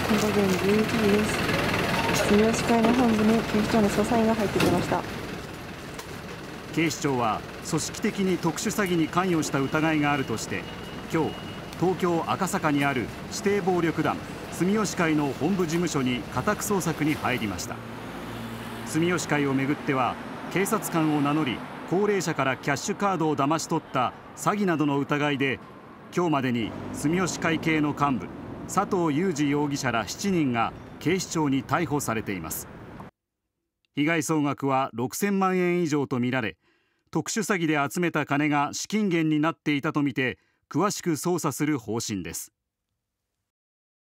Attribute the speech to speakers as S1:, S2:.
S1: 午前11時です。住吉会の本部に警視庁の捜査員が入ってきました。
S2: 警視庁は組織的に特殊詐欺に関与した疑いがあるとして今日東京赤坂にある指定暴力団住吉会の本部事務所に家宅捜索に入りました。住吉会をめぐっては警察官を名乗り高齢者からキャッシュカードを騙し取った詐欺などの疑いで今日までに住吉会系の幹部佐藤裕二容疑者ら7人が警視庁に逮捕されています。被害総額は6000万円以上とみられ、特殊詐欺で集めた金が資金源になっていたとみて詳しく捜査する方針です。